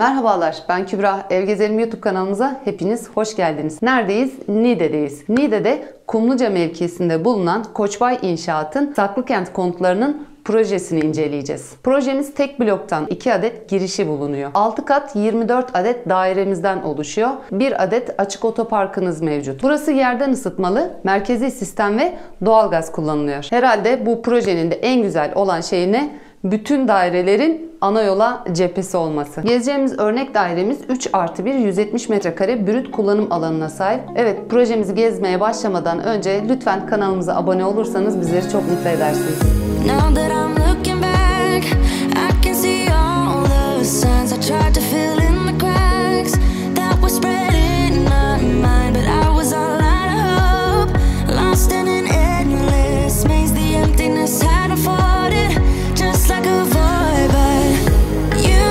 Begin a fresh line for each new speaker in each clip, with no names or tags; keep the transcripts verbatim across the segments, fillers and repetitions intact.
Merhabalar, ben Kübra. Ev Gezelim YouTube kanalımıza hepiniz hoş geldiniz. Neredeyiz? Niğde'deyiz. Niğde'de Kumluca mevkisinde bulunan Koçbay İnşaat'ın Saklıkent konutlarının projesini inceleyeceğiz. Projemiz tek bloktan iki adet girişi bulunuyor. altı kat yirmi dört adet dairemizden oluşuyor. bir adet açık otoparkınız mevcut. Burası yerden ısıtmalı, merkezi sistem ve doğalgaz kullanılıyor. Herhalde bu projenin de en güzel olan şey ne? Bütün dairelerin ana yola cephesi olması. Gezeceğimiz örnek dairemiz üç artı bir yüz yetmiş metrekare brüt kullanım alanına sahip. Evet, projemizi gezmeye başlamadan önce lütfen kanalımıza abone olursanız bizleri çok mutlu edersiniz. Now that I'm looking back, I can see all the signs I tried to fill in the cracks that were spread in my mind, but I was all out of hope, lost in an endless maze. The emptiness had afforded just like a void, but you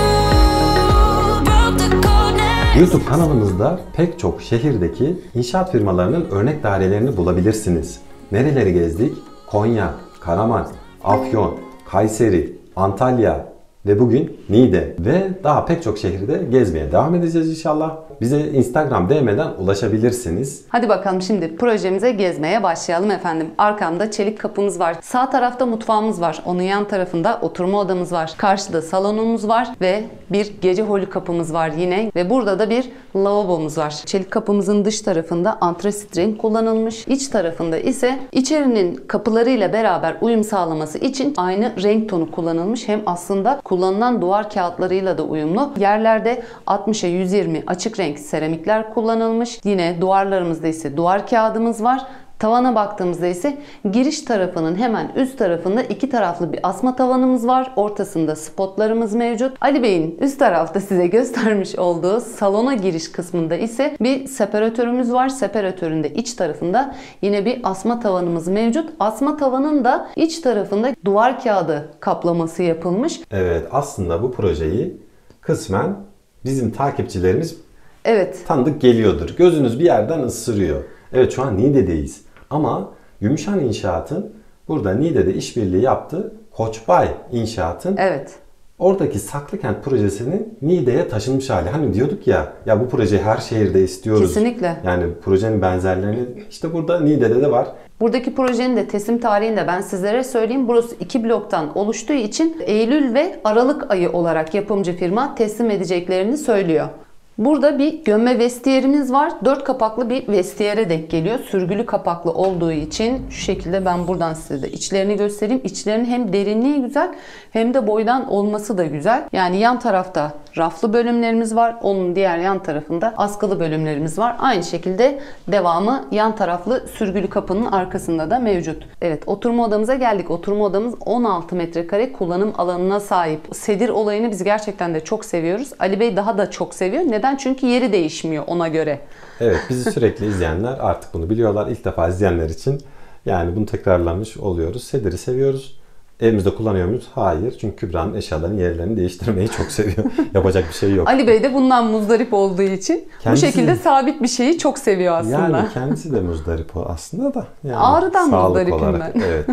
broke the coldness.
YouTube kanalımızda pek çok şehirdeki inşaat firmalarının örnek dairelerini bulabilirsiniz. Nereleri gezdik? Konya, Karaman, Afyon, Kayseri, Antalya ve bugün Niğde ve daha pek çok şehirde gezmeye devam edeceğiz inşallah. Bize Instagram D M'den ulaşabilirsiniz.
Hadi bakalım şimdi projemize gezmeye başlayalım efendim. Arkamda çelik kapımız var. Sağ tarafta mutfağımız var. Onun yan tarafında oturma odamız var. Karşıda salonumuz var ve bir gece holü kapımız var yine. Ve burada da bir lavabomuz var. Çelik kapımızın dış tarafında antrasitrin kullanılmış. İç tarafında ise içerinin kapılarıyla beraber uyum sağlaması için aynı renk tonu kullanılmış. Hem aslında kullanılan duvar kağıtlarıyla da uyumlu. Yerlerde altmışa yüz yirmi açık renk seramikler kullanılmış. Yine duvarlarımızda ise duvar kağıdımız var. Tavana baktığımızda ise giriş tarafının hemen üst tarafında iki taraflı bir asma tavanımız var. Ortasında spotlarımız mevcut. Ali Bey'in üst tarafta size göstermiş olduğu salona giriş kısmında ise bir separatörümüz var. Separatörün de iç tarafında yine bir asma tavanımız mevcut. Asma tavanın da iç tarafında duvar kağıdı kaplaması yapılmış.
Evet, aslında bu projeyi kısmen bizim takipçilerimiz
evet
tanıdık geliyordur. Gözünüz bir yerden ısırıyor. Evet, şu an Niğde'deyiz. Ama Gümüşhan İnşaat'ın burada Niğde'de işbirliği yaptığı Koçbay İnşaat'ın
evet.
oradaki Saklıkent projesinin Niğde'ye taşınmış hali. Hani diyorduk ya, ya bu projeyi her şehirde istiyoruz.
Kesinlikle.
Yani projenin benzerlerini işte burada Niğde'de de var.
Buradaki projenin de teslim tarihini de ben sizlere söyleyeyim. Burası iki bloktan oluştuğu için Eylül ve Aralık ayı olarak yapımcı firma teslim edeceklerini söylüyor. Burada bir gömme vestiyerimiz var. dört kapaklı bir vestiyere denk geliyor. Sürgülü kapaklı olduğu için şu şekilde ben buradan size de içlerini göstereyim. İçlerinin hem derinliği güzel hem de boydan olması da güzel. Yani yan tarafta raflı bölümlerimiz var. Onun diğer yan tarafında askılı bölümlerimiz var. Aynı şekilde devamı yan taraflı sürgülü kapının arkasında da mevcut. Evet, oturma odamıza geldik. Oturma odamız on altı metrekare kullanım alanına sahip. Sedir olayını biz gerçekten de çok seviyoruz. Ali Bey daha da çok seviyor. Neden? Çünkü yeri değişmiyor ona göre.
Evet, bizi sürekli izleyenler artık bunu biliyorlar. İlk defa izleyenler için yani bunu tekrarlamış oluyoruz. Sedir'i seviyoruz. Evimizde kullanıyor muyuz? Hayır. Çünkü Kübra'nın eşyalarının yerlerini değiştirmeyi çok seviyor. Yapacak bir şey yok.
Ali Bey de bundan muzdarip olduğu için
kendisi,
bu şekilde sabit bir şeyi çok seviyor aslında.
Yani kendisi de muzdarip o aslında da. Yani
ağrıdan muzdaripim ben.
Evet.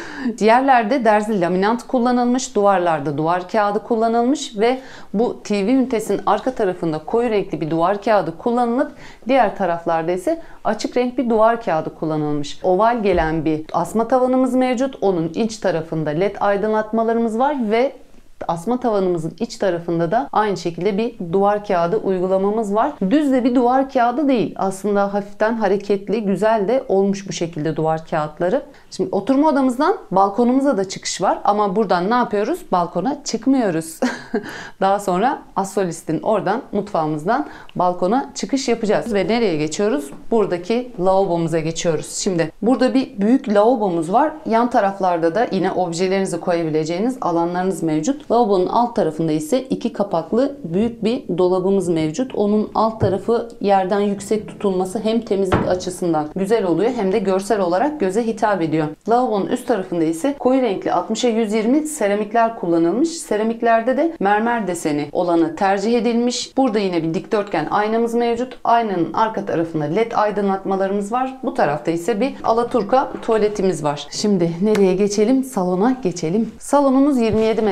Yerlerde derzi laminant kullanılmış, duvarlarda duvar kağıdı kullanılmış ve bu T V ünitesinin arka tarafında koyu renkli bir duvar kağıdı kullanılıp diğer taraflarda ise açık renk bir duvar kağıdı kullanılmış. Oval gelen bir asma tavanımız mevcut. Onun iç tarafında led aydınlatmalarımız var ve asma tavanımızın iç tarafında da aynı şekilde bir duvar kağıdı uygulamamız var. Düz de bir duvar kağıdı değil. Aslında hafiften hareketli, güzel de olmuş bu şekilde duvar kağıtları. Şimdi oturma odamızdan balkonumuza da çıkış var. Ama buradan ne yapıyoruz? Balkona çıkmıyoruz. Daha sonra Asolist'in oradan mutfağımızdan balkona çıkış yapacağız. Ve nereye geçiyoruz? Buradaki lavabomuza geçiyoruz. Şimdi burada bir büyük lavabomuz var. Yan taraflarda da yine objelerinizi koyabileceğiniz alanlarınız mevcut. Lavabonun alt tarafında ise iki kapaklı büyük bir dolabımız mevcut. Onun alt tarafı yerden yüksek tutulması hem temizlik açısından güzel oluyor hem de görsel olarak göze hitap ediyor. Lavabonun üst tarafında ise koyu renkli altmışa yüz yirmi seramikler kullanılmış. Seramiklerde de mermer deseni olanı tercih edilmiş. Burada yine bir dikdörtgen aynamız mevcut. Aynanın arka tarafında led aydınlatmalarımız var. Bu tarafta ise bir alaturka tuvaletimiz var. Şimdi nereye geçelim? Salona geçelim. Salonumuz yirmi yedi metrekare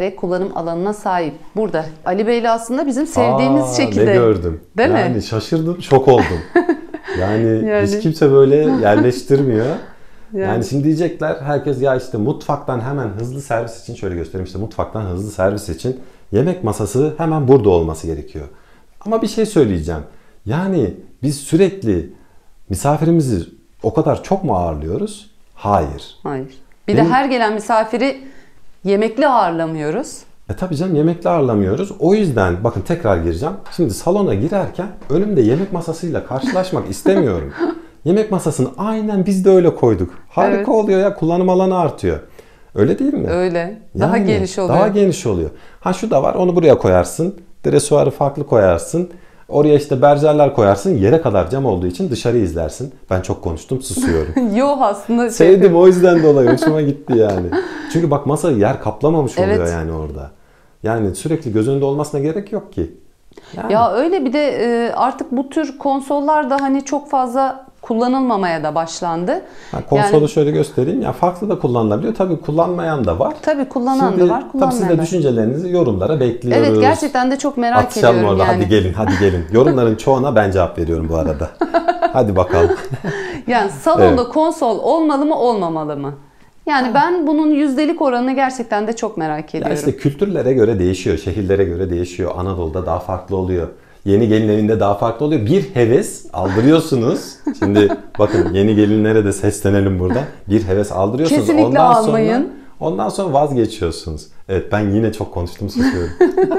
metrekare kullanım alanına sahip. Burada Ali Bey'le aslında bizim sevdiğimiz
Aa,
şekilde.
Ne gördüm.
Değil
yani
mi?
şaşırdım, şok oldum. Yani,
Yani.
hiç kimse böyle yerleştirmiyor. Yani.
Yani.
şimdi diyecekler herkes ya işte mutfaktan hemen hızlı servis için şöyle göstereyim işte mutfaktan hızlı servis için yemek masası hemen burada olması gerekiyor. Ama bir şey söyleyeceğim. Yani biz sürekli misafirimizi o kadar çok mu ağırlıyoruz? Hayır.
Hayır. Bir
Benim-
de her gelen misafiri yemekli ağırlamıyoruz.
E tabii canım yemekle ağırlamıyoruz. O yüzden bakın tekrar gireceğim. Şimdi salona girerken önümde yemek masasıyla karşılaşmak istemiyorum. Yemek masasını aynen biz de öyle koyduk. Harika
Evet.
oluyor ya, kullanım alanı artıyor. Öyle değil mi?
Öyle. Daha
Yani
geniş oluyor.
Daha geniş oluyor. Ha şu da var, onu buraya koyarsın. Dresuarı farklı koyarsın. Oraya işte berjerler koyarsın. Yere kadar cam olduğu için dışarı izlersin. Ben çok konuştum, susuyorum.
Yok aslında şey.
Sevdim o yüzden dolayı. Hoşuma gitti yani. Çünkü bak masayı yer kaplamamış oluyor
Evet.
yani orada. Yani sürekli göz önünde olmasına gerek yok ki. Yani.
Ya öyle bir de e, artık bu tür konsollar da hani çok fazla kullanılmamaya da başlandı.
Ha, konsolu
Yani-
şöyle göstereyim. Ya farklı da kullanılabiliyor. Tabii kullanmayan da var.
Tabii kullanan
Şimdi,
da var,
tabii
kullanmayan
siz
da
de
var.
düşüncelerinizi yorumlara bekliyoruz.
Evet, gerçekten de çok merak
Atışalım
ediyorum
orada.
yani.
Hadi gelin, hadi gelin. Yorumların çoğuna ben cevap veriyorum bu arada. Hadi bakalım.
Yani salonda
Evet.
konsol olmalı mı olmamalı mı? Yani ben bunun yüzdelik oranını gerçekten de çok merak
Ya
ediyorum.
işte kültürlere göre değişiyor, şehirlere göre değişiyor. Anadolu'da daha farklı oluyor. Yeni gelin evinde daha farklı oluyor. Bir heves aldırıyorsunuz. Şimdi bakın yeni gelinlere de seslenelim burada. Bir heves aldırıyorsunuz.
Kesinlikle
ondan
almayın.
Sonra, ondan sonra vazgeçiyorsunuz. Evet, ben yine çok konuştum, susuyorum.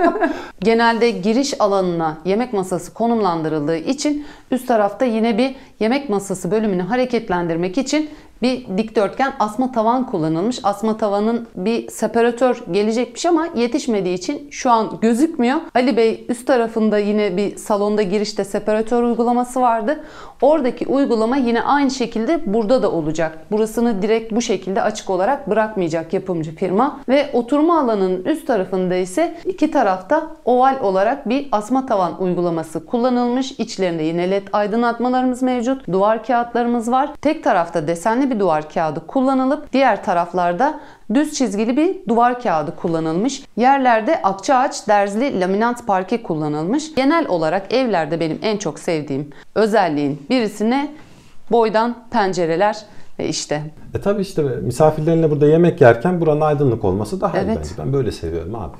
Genelde giriş alanına yemek masası konumlandırıldığı için üst tarafta yine bir yemek masası bölümünü hareketlendirmek için bir dikdörtgen asma tavan kullanılmış. Asma tavanın bir separatör gelecekmiş ama yetişmediği için şu an gözükmüyor. Ali Bey üst tarafında yine bir salonda girişte separatör uygulaması vardı. Oradaki uygulama yine aynı şekilde burada da olacak. Burasını direkt bu şekilde açık olarak bırakmayacak yapımcı firma. Ve oturma alanının üst tarafında ise iki tarafta oval olarak bir asma tavan uygulaması kullanılmış. İçlerinde yine led aydınlatmalarımız mevcut. Duvar kağıtlarımız var. Tek tarafta desenli bir duvar kağıdı kullanılıp diğer taraflarda düz çizgili bir duvar kağıdı kullanılmış. Yerlerde akçaağaç derzli laminant parke kullanılmış. Genel olarak evlerde benim en çok sevdiğim özelliğin birisine boydan pencereler ve işte.
E tabii işte misafirlerinle burada yemek yerken buranın aydınlık olması daha iyi
Evet.
bence. Ben böyle seviyorum abi.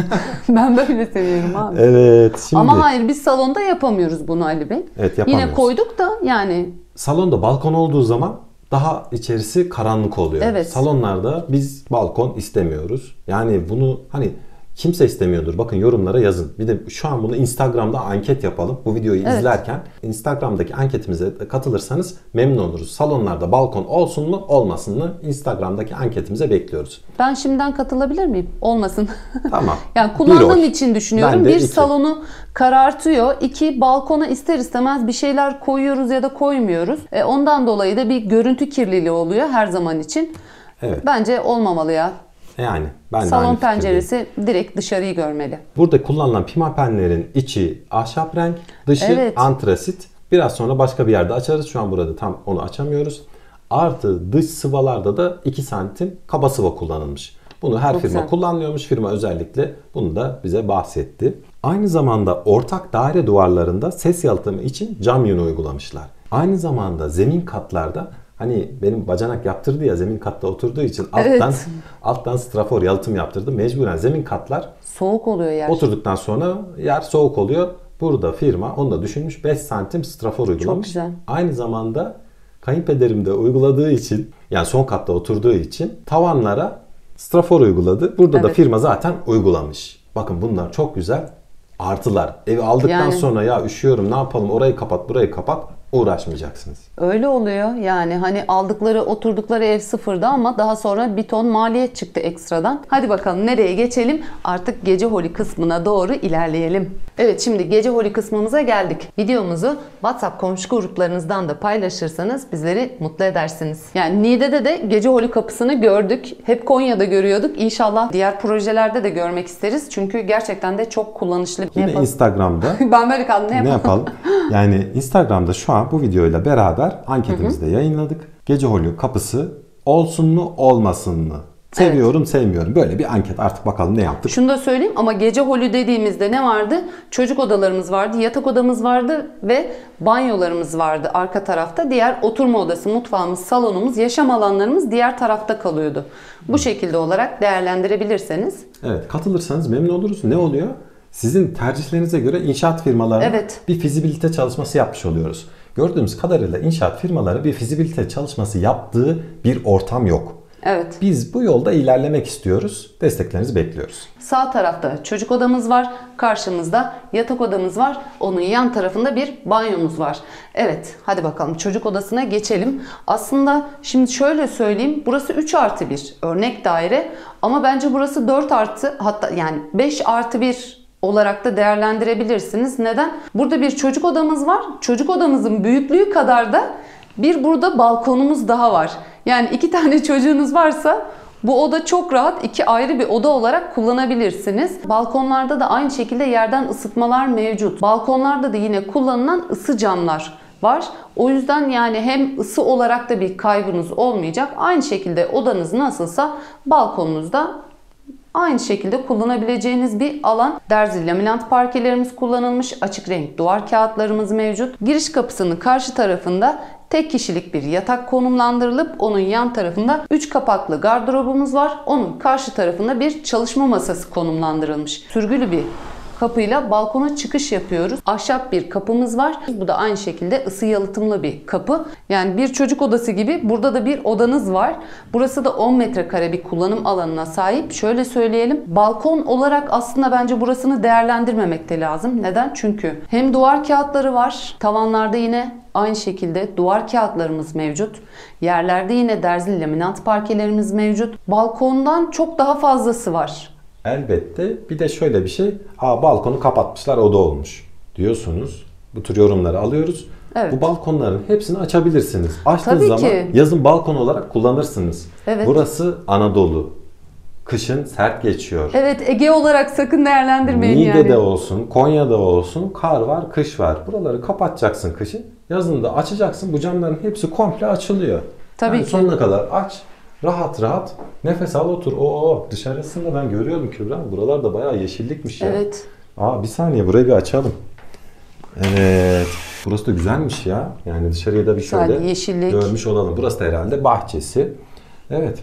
Ben böyle seviyorum abi.
Evet, şimdi
Ama hayır, biz salonda yapamıyoruz bunu Ali Bey.
Evet, yapamıyoruz.
Yine koyduk da yani
salonda balkon olduğu zaman daha içerisi karanlık oluyor.
Evet.
Salonlarda biz balkon istemiyoruz. Yani bunu hani kimse istemiyordur. Bakın yorumlara yazın. Bir de şu an bunu Instagram'da anket yapalım. Bu videoyu
Evet.
izlerken Instagram'daki anketimize katılırsanız memnun oluruz. Salonlarda balkon olsun mu olmasın mı? Instagram'daki anketimize bekliyoruz.
ben şimdiden katılabilir miyim? Olmasın.
Tamam.
Yani
Bir
kullandığım
oy.
için düşünüyorum.
Ben de
Bir,
iki.
salonu karartıyor. İki, balkona ister istemez bir şeyler koyuyoruz ya da koymuyoruz. E, ondan dolayı da bir görüntü kirliliği oluyor her zaman için.
Evet.
Bence olmamalı ya.
Yani ben de
Salon
aynı fikirdeyim.
penceresi direkt dışarıyı görmeli.
Burada kullanılan pimapenlerin içi ahşap renk, dışı
Evet.
antrasit. Biraz sonra başka bir yerde açarız. Şu an burada tam onu açamıyoruz. Artı dış sıvalarda da iki santim kaba sıva kullanılmış. Bunu her
Çok
firma
güzel.
kullanıyormuş. Firma özellikle bunu da bize bahsetti. Aynı zamanda ortak daire duvarlarında ses yalıtımı için cam yünü uygulamışlar. Aynı zamanda zemin katlarda hani benim bacanak yaptırdı ya, zemin katta oturduğu için alttan
Evet.
alttan strafor yalıtım yaptırdı. Mecburen zemin katlar
Soğuk oluyor yer.
oturduktan sonra yer soğuk oluyor. Burada firma onu da düşünmüş, beş santim strafor uygulamış.
Çok güzel.
Aynı zamanda kayınpederim de uyguladığı için, yani son katta oturduğu için tavanlara strafor uyguladı. Burada da
Evet.
firma zaten uygulamış. Bakın bunlar çok güzel artılar. Evi aldıktan
Yani-
sonra ya üşüyorum ne yapalım, orayı kapat burayı kapat, uğraşmayacaksınız.
Öyle oluyor. Yani hani aldıkları, oturdukları ev sıfırda ama daha sonra bir ton maliyet çıktı ekstradan. Hadi bakalım nereye geçelim? Artık gece holi kısmına doğru ilerleyelim. Evet, şimdi gece holi kısmımıza geldik. Videomuzu WhatsApp komşu gruplarınızdan da paylaşırsanız bizleri mutlu edersiniz. Yani Niğde'de de gece holi kapısını gördük. Hep Konya'da görüyorduk. İnşallah diğer projelerde de görmek isteriz. Çünkü gerçekten de çok kullanışlı. Ne
Yine
yapalım?
Instagram'da
Ben böyle kaldım. Ne yapalım?
ne yapalım? Yani Instagram'da şu an bu videoyla beraber anketimizi de yayınladık. Gece holi kapısı olsun mu olmasın mı? Seviyorum, sevmiyorum. Böyle bir anket, artık bakalım ne yaptık.
Şunu da söyleyeyim, ama gece holü dediğimizde ne vardı? Çocuk odalarımız vardı, yatak odamız vardı ve banyolarımız vardı arka tarafta. Diğer oturma odası, mutfağımız, salonumuz, yaşam alanlarımız diğer tarafta kalıyordu. Bu şekilde olarak değerlendirebilirseniz.
Evet, katılırsanız memnun oluruz. Ne oluyor? Sizin tercihlerinize göre inşaat firmalarına
Evet.
bir fizibilite çalışması yapmış oluyoruz. Gördüğümüz kadarıyla inşaat firmaları bir fizibilite çalışması yaptığı bir ortam yok.
Evet.
Biz bu yolda ilerlemek istiyoruz. Desteklerinizi bekliyoruz.
Sağ tarafta çocuk odamız var. Karşımızda yatak odamız var. Onun yan tarafında bir banyomuz var. Evet, hadi bakalım çocuk odasına geçelim. Aslında şimdi şöyle söyleyeyim. Burası üç artı bir örnek daire. Ama bence burası dört artı, hatta yani beş artı bir olarak da değerlendirebilirsiniz. Neden? Burada bir çocuk odamız var. Çocuk odamızın büyüklüğü kadar da bir burada balkonumuz daha var. Yani iki tane çocuğunuz varsa bu oda çok rahat iki ayrı bir oda olarak kullanabilirsiniz. Balkonlarda da aynı şekilde yerden ısıtmalar mevcut. Balkonlarda da yine kullanılan ısı camlar var. O yüzden yani hem ısı olarak da bir kaybınız olmayacak. Aynı şekilde odanız nasılsa balkonunuzda aynı şekilde kullanabileceğiniz bir alan. Derzi laminant parkelerimiz kullanılmış. Açık renk duvar kağıtlarımız mevcut. Giriş kapısının karşı tarafında tek kişilik bir yatak konumlandırılıp onun yan tarafında üç kapaklı gardırobumuz var. Onun karşı tarafında bir çalışma masası konumlandırılmış. Sürgülü bir kapıyla balkona çıkış yapıyoruz. Ahşap bir kapımız var. Bu da aynı şekilde ısı yalıtımlı bir kapı. Yani bir çocuk odası gibi burada da bir odanız var. Burası da on metrekare bir kullanım alanına sahip. Şöyle söyleyelim. Balkon olarak aslında bence burasını değerlendirmemek de lazım. Neden? Çünkü hem duvar kağıtları var. Tavanlarda yine aynı şekilde duvar kağıtlarımız mevcut. Yerlerde yine derzli laminat parkelerimiz mevcut. Balkondan çok daha fazlası var.
Elbette. Bir de şöyle bir şey. Aa, balkonu kapatmışlar, oda olmuş diyorsunuz. Bu tür yorumları alıyoruz.
Evet.
Bu balkonların hepsini açabilirsiniz. Açtığınız
Tabii
zaman
ki.
yazın balkon olarak kullanırsınız.
Evet.
Burası Anadolu. Kışın sert geçiyor.
Evet, Ege olarak sakın değerlendirmeyin yani.
Niğde'de olsun, Konya'da olsun kar var, kış var. Buraları kapatacaksın kışın. Yazın da açacaksın. Bu camların hepsi komple açılıyor.
Tabii
yani
ki.
sonuna kadar aç. Rahat rahat nefes al, otur. Oo, dışarısında ben görüyorum Kübra. Buralar da bayağı yeşillikmiş ya.
Evet.
Aa, bir saniye, burayı bir açalım. Evet. Burası da güzelmiş ya. Yani dışarıya da bir
Güzel,
şöyle
yeşillik.
görmüş olalım. Burası da herhalde bahçesi. Evet.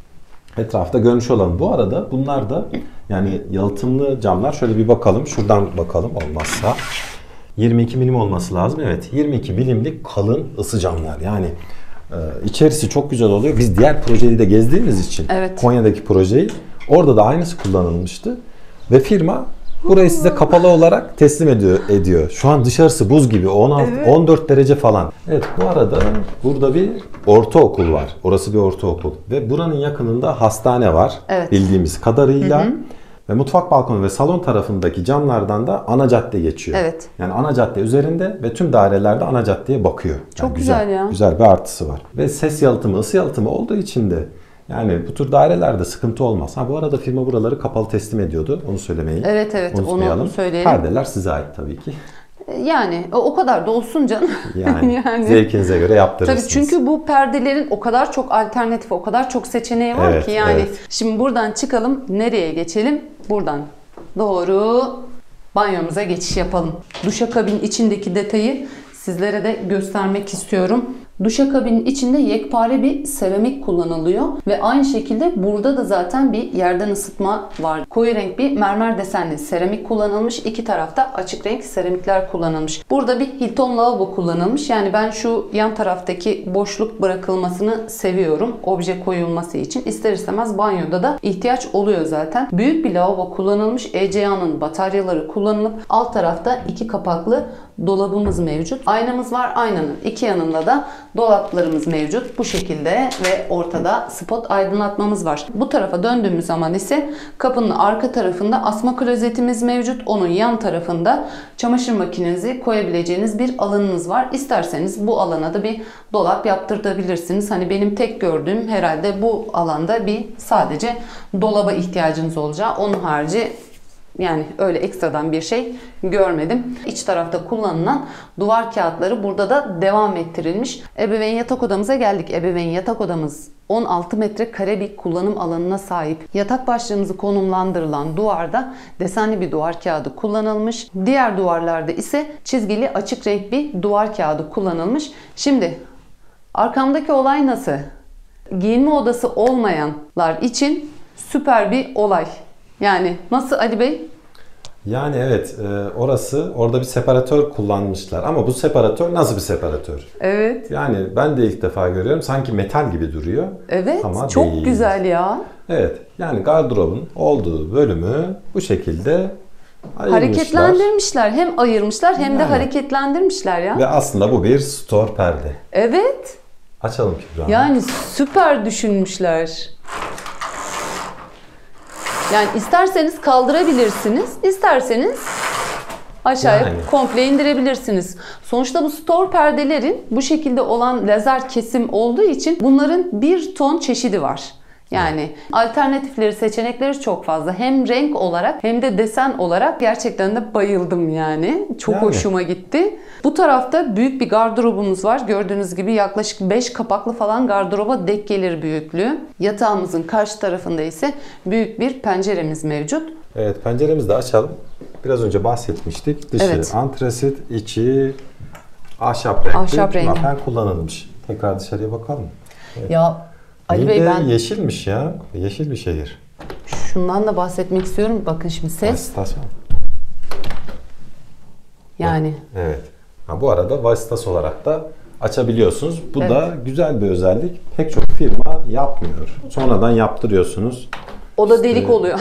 Etrafta görmüş olalım. Bu arada bunlar da yani yalıtımlı camlar. Şöyle bir bakalım. Şuradan bakalım olmazsa. yirmi iki milim olması lazım. Evet. yirmi iki milimlik kalın ısı camlar. Yani e, içerisi çok güzel oluyor. Biz diğer projeyi de gezdiğimiz için
Evet.
Konya'daki projeyi, orada da aynısı kullanılmıştı. Ve firma burayı size kapalı olarak teslim ediyor. ediyor. Şu an dışarısı buz gibi. on altı
Evet.
on dört derece falan. Evet, bu arada burada bir ortaokul var. Orası bir ortaokul. Ve buranın yakınında hastane var.
Evet.
Bildiğimiz kadarıyla. Hı hı. Ve mutfak balkonu ve salon tarafındaki camlardan da ana cadde geçiyor.
Evet.
Yani ana cadde üzerinde ve tüm dairelerde ana caddeye bakıyor.
Çok
Yani
güzel ya.
Güzel bir artısı var. Ve ses yalıtımı, ısı yalıtımı olduğu için de yani bu tür dairelerde sıkıntı olmaz. Ha, bu arada firma buraları kapalı teslim ediyordu. Onu söylemeyi
Evet evet
unutmayalım.
onu söyleyelim.
Perdeler size ait tabii ki.
Yani o o kadar da olsun canım.
Yani, zevkinize göre yaptırırsınız.
Tabii, çünkü bu perdelerin o kadar çok alternatifi, o kadar çok seçeneği var
Evet,
ki yani.
evet.
Şimdi buradan çıkalım, nereye geçelim? Buradan doğru banyomuza geçiş yapalım. Duşakabin içindeki detayı sizlere de göstermek istiyorum. Duşakabinin içinde yekpare bir seramik kullanılıyor ve aynı şekilde burada da zaten bir yerden ısıtma var. Koyu renk bir mermer desenli seramik kullanılmış. İki tarafta açık renk seramikler kullanılmış. Burada bir Hilton lavabo kullanılmış. Yani ben şu yan taraftaki boşluk bırakılmasını seviyorum. Obje koyulması için. İster istemez banyoda da ihtiyaç oluyor zaten. Büyük bir lavabo kullanılmış. E C A'nın bataryaları kullanılıp alt tarafta iki kapaklı dolabımız mevcut. Aynamız var. Aynanın iki yanında da dolaplarımız mevcut. Bu şekilde ve ortada spot aydınlatmamız var. Bu tarafa döndüğümüz zaman ise kapının arka tarafında asma klozetimiz mevcut. Onun yan tarafında çamaşır makinenizi koyabileceğiniz bir alanınız var. İsterseniz bu alana da bir dolap yaptırtabilirsiniz. Hani benim tek gördüğüm herhalde bu alanda bir sadece dolaba ihtiyacınız olacağı. Onun harici Yani öyle ekstradan bir şey görmedim. İç tarafta kullanılan duvar kağıtları burada da devam ettirilmiş. Ebeveyn yatak odamıza geldik. Ebeveyn yatak odamız on altı metrekare bir kullanım alanına sahip. Yatak başlığımızı konumlandırılan duvarda desenli bir duvar kağıdı kullanılmış. Diğer duvarlarda ise çizgili açık renk bir duvar kağıdı kullanılmış. Şimdi arkamdaki olay nasıl? Giyinme odası olmayanlar için süper bir olay. Yani nasıl Ali Bey?
Yani evet, e, orası orada bir separatör kullanmışlar ama bu separatör nasıl bir separatör?
Evet.
Yani ben de ilk defa görüyorum, sanki metal gibi duruyor.
Evet,
ama
çok
değil.
güzel ya.
Evet, yani gardırobun olduğu bölümü bu şekilde ayırmışlar.
Hareketlendirmişler. Hem ayırmışlar hem de
Yani.
hareketlendirmişler ya.
Ve aslında bu bir store perde.
Evet.
Açalım Kübra.
Yani süper düşünmüşler. Yani isterseniz kaldırabilirsiniz, isterseniz aşağıya
Yani.
komple indirebilirsiniz. Sonuçta bu store perdelerin bu şekilde olan lazer kesim olduğu için bunların bir ton çeşidi var. Yani alternatifleri, seçenekleri çok fazla. Hem renk olarak hem de desen olarak gerçekten de bayıldım yani. Çok
Yani.
hoşuma gitti. Bu tarafta büyük bir gardırobumuz var. Gördüğünüz gibi yaklaşık beş kapaklı falan gardıroba denk gelir büyüklüğü. Yatağımızın karşı tarafında ise büyük bir penceremiz mevcut.
Evet, penceremizi de açalım. Biraz önce bahsetmiştik. Dışı
Evet.
antresit, içi ahşap renkli.
Ahşap rengi.
Lapen kullanılmış. Tekrar dışarıya bakalım.
Ya Ali
Bir
Bey
de
ben
yeşilmiş ya. Yeşil bir şehir.
şundan da bahsetmek istiyorum. Bakın şimdi ses.
İstasyon.
Yani
Evet. Ha, bu arada vasıtası olarak da açabiliyorsunuz. Bu
Evet.
da güzel bir özellik. Pek çok firma yapmıyor. Sonradan yaptırıyorsunuz.
o da delik oluyor.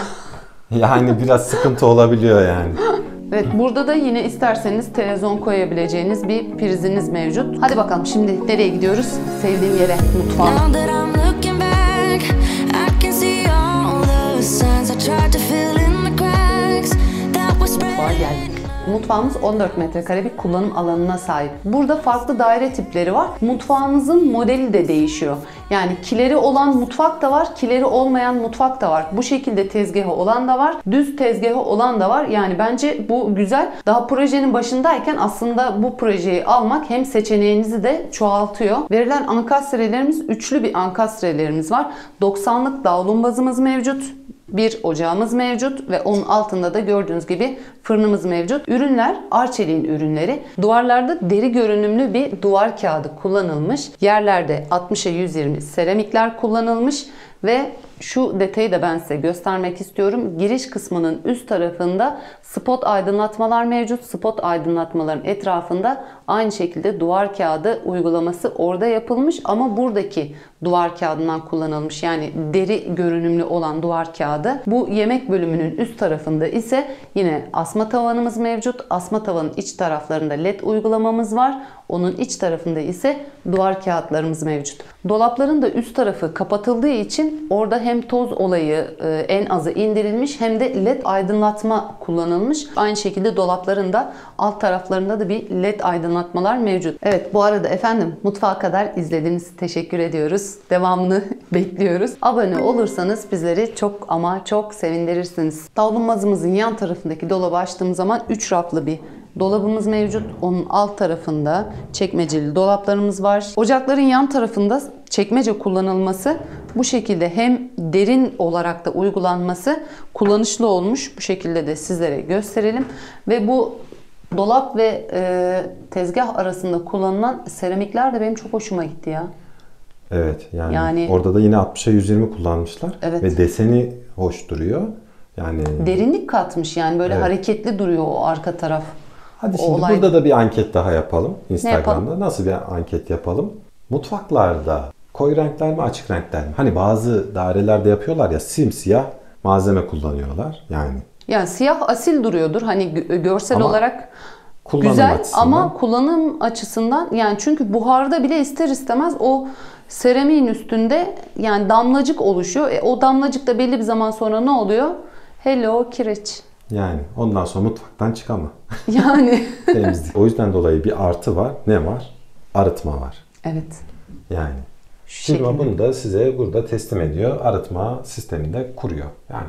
Yani biraz sıkıntı olabiliyor yani.
Evet, burada da yine isterseniz televizyon koyabileceğiniz bir priziniz mevcut. Hadi bakalım şimdi nereye gidiyoruz? Sevdiğim yere, mutfağa.
Now that I'm looking back, I can see all the signs I tried to fill in the cracks that were
Mutfağa
spread.
geldik. Mutfağımız on dört metrekare bir kullanım alanına sahip. Burada farklı daire tipleri var. Mutfağınızın modeli de değişiyor. Yani kileri olan mutfak da var, kileri olmayan mutfak da var. Bu şekilde tezgahı olan da var, düz tezgahı olan da var. Yani bence bu güzel. Daha projenin başındayken aslında bu projeyi almak hem seçeneğinizi de çoğaltıyor. Verilen ankastrelerimiz üçlü bir ankastrelerimiz var. doksanlık davlumbazımız mevcut. Bir ocağımız mevcut ve onun altında da gördüğünüz gibi fırınımız mevcut. Ürünler Arçelik'in ürünleri. Duvarlarda deri görünümlü bir duvar kağıdı kullanılmış. Yerlerde altmışa yüz yirmi seramikler kullanılmış ve şu detayı da ben size göstermek istiyorum. Giriş kısmının üst tarafında spot aydınlatmalar mevcut. Spot aydınlatmaların etrafında aynı şekilde duvar kağıdı uygulaması orada yapılmış ama buradaki duvar kağıdından kullanılmış. Yani deri görünümlü olan duvar kağıdı. Bu yemek bölümünün üst tarafında ise yine asma tavanımız mevcut. Asma tavanın iç taraflarında led uygulamamız var. Onun iç tarafında ise duvar kağıtlarımız mevcut. Dolapların da üst tarafı kapatıldığı için orada hem toz olayı en azı indirilmiş hem de led aydınlatma kullanılmış. Aynı şekilde dolapların da alt taraflarında da bir led aydınlatmalar mevcut. Evet, bu arada efendim mutfağa kadar izlediğiniz teşekkür ediyoruz. Devamını bekliyoruz. Abone olursanız bizleri çok ama çok sevindirirsiniz. Davlumbazımızın yan tarafındaki dolabı açtığımız zaman üç raflı bir dolabımız mevcut. Onun alt tarafında çekmeceli dolaplarımız var. Ocakların yan tarafında çekmece kullanılması bu şekilde hem derin olarak da uygulanması kullanışlı olmuş. Bu şekilde de sizlere gösterelim. Ve bu dolap ve e, tezgah arasında kullanılan seramikler de benim çok hoşuma gitti ya.
Evet, yani,
Yani-
orada da yine altmışa yüz yirmi kullanmışlar.
Evet.
Ve deseni hoş duruyor. Yani
Derinlik katmış yani böyle
Evet.
hareketli duruyor o arka taraf.
hadi
O
şimdi
olay-
burada da bir anket daha yapalım Instagram'da.
yapalım?
Nasıl bir anket yapalım? Mutfaklarda koyu renkler mi, açık renkler mi? Hani bazı dairelerde yapıyorlar ya, simsiyah malzeme kullanıyorlar. Yani
Yani siyah asil duruyordur hani gö- görsel
Ama
olarak
kullanım
güzel
açısından-
ama kullanım açısından yani çünkü buharda bile ister istemez o seramiğin üstünde yani damlacık oluşuyor. E, o damlacık da belli bir zaman sonra ne oluyor? Hello kireç.
yani ondan sonra mutfaktan çıkama.
Yani
Temizlik. O yüzden dolayı bir artı var. Ne var? Arıtma var.
evet.
Yani.
Şu
Firma
şekilde.
bunu da size burada teslim ediyor. Arıtma sisteminde kuruyor. Yani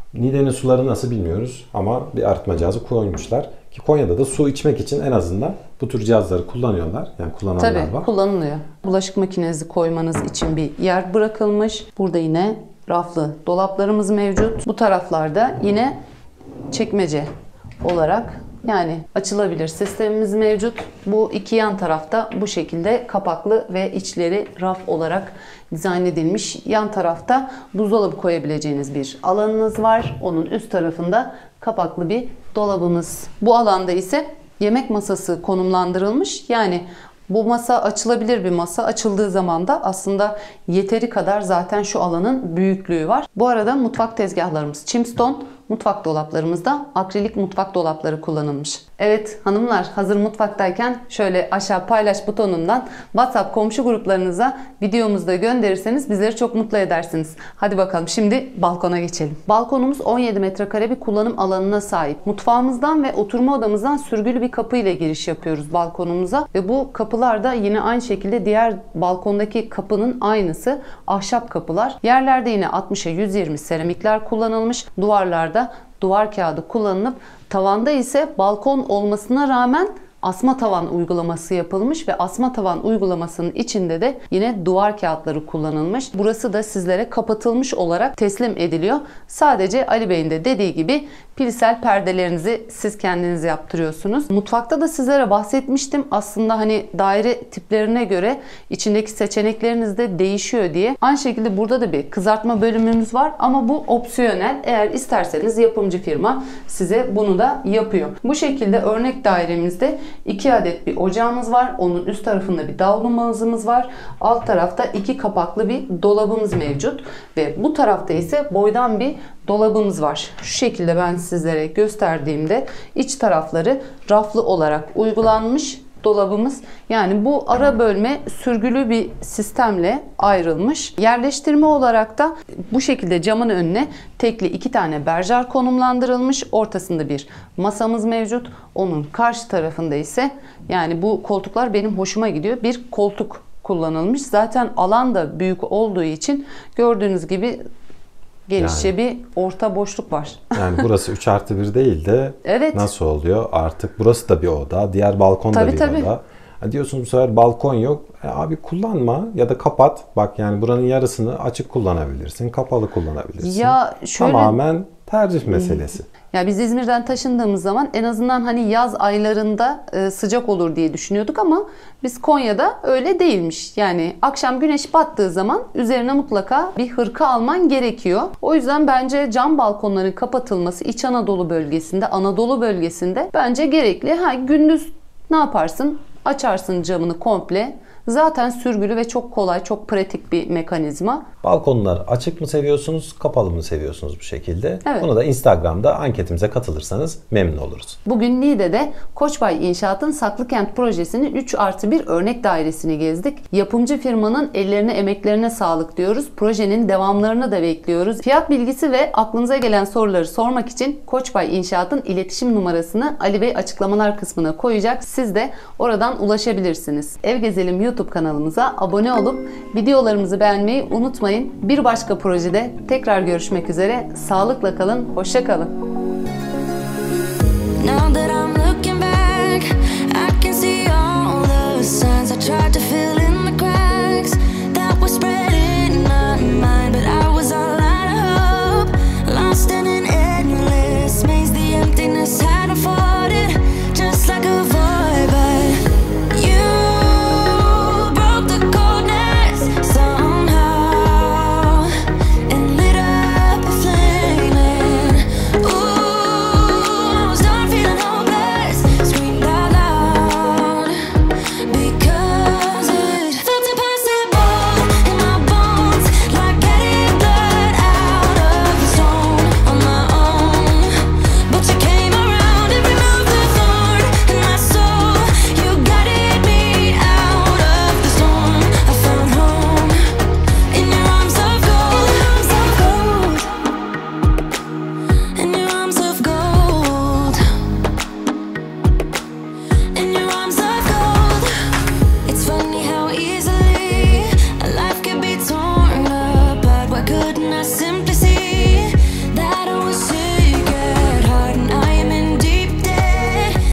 Niğde'nin suları nasıl bilmiyoruz ama bir arıtma cihazı koymuşlar. Ki Konya'da da su içmek için en azından bu tür cihazları kullanıyorlar. Yani kullananlar
Tabii,
var.
kullanılıyor. Bulaşık makinenizi koymanız için bir yer bırakılmış. Burada yine raflı dolaplarımız mevcut. Bu taraflarda yine çekmece olarak yani açılabilir sistemimiz mevcut. Bu iki yan tarafta bu şekilde kapaklı ve içleri raf olarak dizayn edilmiş. Yan tarafta buzdolabı koyabileceğiniz bir alanınız var. Onun üst tarafında kapaklı bir dolabımız. Bu alanda ise yemek masası konumlandırılmış. Yani bu masa açılabilir bir masa. Açıldığı zaman da aslında yeteri kadar zaten şu alanın büyüklüğü var. Bu arada mutfak tezgahlarımız Chimstone, mutfak dolaplarımızda akrilik mutfak dolapları kullanılmış. Evet hanımlar, hazır mutfaktayken şöyle aşağı paylaş butonundan WhatsApp komşu gruplarınıza videomuzu da gönderirseniz bizleri çok mutlu edersiniz. Hadi bakalım şimdi balkona geçelim. Balkonumuz on yedi metrekare bir kullanım alanına sahip. Mutfağımızdan ve oturma odamızdan sürgülü bir kapı ile giriş yapıyoruz balkonumuza ve bu kapılar da yine aynı şekilde diğer balkondaki kapının aynısı, ahşap kapılar. Yerlerde yine altmışa yüz yirmi seramikler kullanılmış. Duvarlarda duvar kağıdı kullanılıp tavanda ise balkon olmasına rağmen asma tavan uygulaması yapılmış ve asma tavan uygulamasının içinde de yine duvar kağıtları kullanılmış. Burası da sizlere kapatılmış olarak teslim ediliyor. Sadece Ali Bey'in de dediği gibi pilisel perdelerinizi siz kendiniz yaptırıyorsunuz. Mutfakta da sizlere bahsetmiştim. Aslında hani daire tiplerine göre içindeki seçenekleriniz de değişiyor diye. Aynı şekilde burada da bir kızartma bölümümüz var ama bu opsiyonel. Eğer isterseniz yapımcı firma size bunu da yapıyor. Bu şekilde örnek dairemizde iki adet bir ocağımız var. Onun üst tarafında bir davlumbazımız var. Alt tarafta iki kapaklı bir dolabımız mevcut. Ve bu tarafta ise boydan bir dolabımız var. Şu şekilde ben sizlere gösterdiğimde iç tarafları raflı olarak uygulanmış dolabımız. Yani bu ara bölme sürgülü bir sistemle ayrılmış. Yerleştirme olarak da bu şekilde camın önüne tekli iki tane berjer konumlandırılmış. Ortasında bir masamız mevcut. Onun karşı tarafında ise yani bu koltuklar benim hoşuma gidiyor. Bir koltuk kullanılmış. Zaten alan da büyük olduğu için gördüğünüz gibi genişçe yani bir orta boşluk var. Yani
burası üç artı bir değil de evet, nasıl oluyor artık? Burası da bir oda. Diğer balkon da bir tabii. oda. Ha diyorsunuz bu sefer balkon yok. E abi kullanma ya da kapat. Bak yani buranın yarısını açık kullanabilirsin. Kapalı kullanabilirsin. Ya şöyle, tamamen tercih meselesi.
Ya biz İzmir'den taşındığımız zaman en azından hani yaz aylarında e, sıcak olur diye düşünüyorduk ama biz Konya'da öyle değilmiş. Yani akşam güneş battığı zaman üzerine mutlaka bir hırka alman gerekiyor. O yüzden bence cam balkonların kapatılması İç Anadolu bölgesinde, Anadolu bölgesinde bence gerekli. Ha gündüz ne yaparsın? Açarsın camını komple. Zaten sürgülü ve çok kolay, çok pratik bir mekanizma.
Balkonlar açık mı seviyorsunuz, kapalı mı seviyorsunuz bu şekilde? Evet. Bunu da Instagram'da anketimize katılırsanız memnun oluruz.
Bugün Niğde'de Koçbay İnşaat'ın Saklıkent projesinin üç artı bir örnek dairesini gezdik. Yapımcı firmanın ellerine, emeklerine sağlık diyoruz. Projenin devamlarını da bekliyoruz. Fiyat bilgisi ve aklınıza gelen soruları sormak için Koçbay İnşaat'ın iletişim numarasını Ali Bey açıklamalar kısmına koyacak. Siz de oradan ulaşabilirsiniz. Ev Gezelim YouTube kanalımıza abone olup videolarımızı beğenmeyi unutmayın. Bir başka projede tekrar görüşmek üzere. Sağlıkla kalın, hoşça kalın.